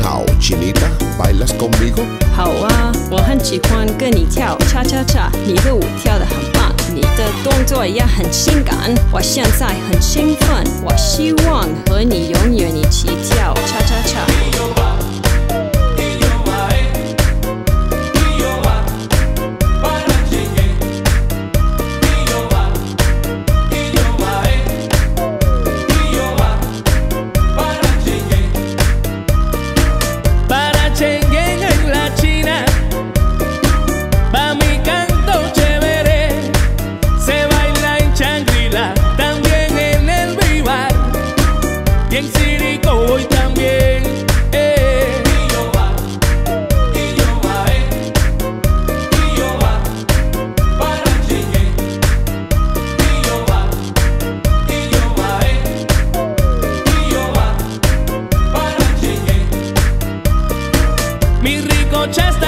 好， Chinita, ¿bailas conmigo? 好啊，我很喜欢跟你跳恰恰恰，你的舞跳得很棒，你的动作也很性感，我现在很兴奋，我希望和你永远一起跳恰恰恰。 En Sirico y también, Y yo va, para Chingue. Y yo va, para Chingue. Mi rico chasta.